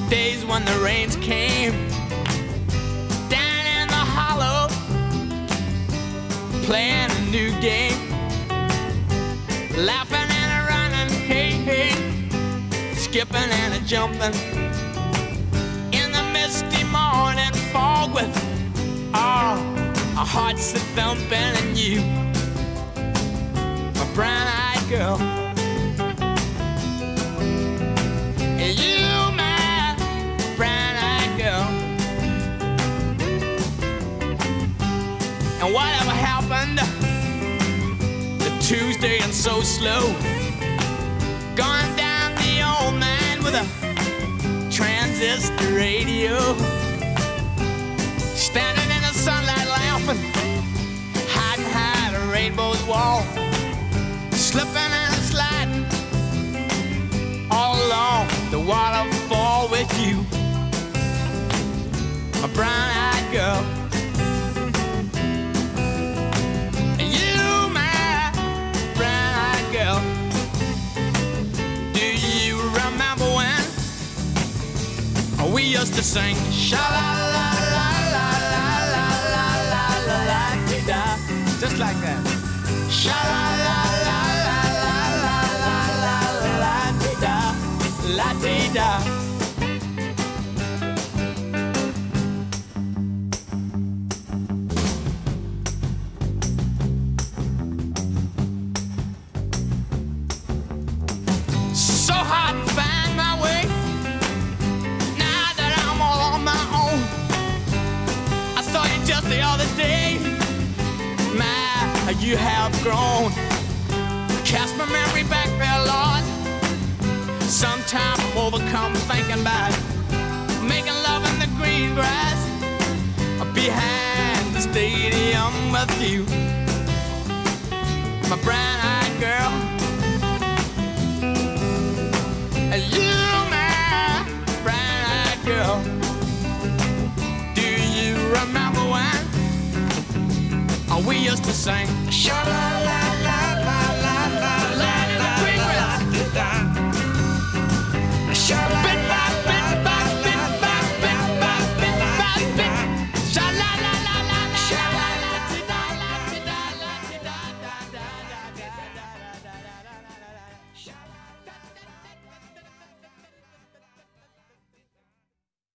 days when the rains came down in the hollow, playing a new game, laughing and a running, hey, hey, skipping and a jumping in the misty morning fog with our hearts a thumping, and you, my brown-eyed girl, and you, my brown-eyed girl. And whatever happened to Tuesday and so slow, gone down the old man with a transistor radio, standing in the sunlight laughing, hiding behind a rainbow's wall, slipping and sliding all along the waterfall with you, my brown-eyed girl. You, my brown-eyed girl. Do you remember when we used to sing sha-la-la-la-la-la-la-la-la-la-la-la-la-la-la-la, just like that? Sha-la-la-la-la-la-la-la-la-la-la-la-la-la-la. So hard to find my way now that I'm all on my own. I saw you just the other day, my, you have grown. Cast my memory back there, Lord. Sometimes I'm overcome thinking about making love in the green grass behind the stadium with you, my brown-eyed girl. You, my brown-eyed girl. Do you remember when we used to sing sha-la-la?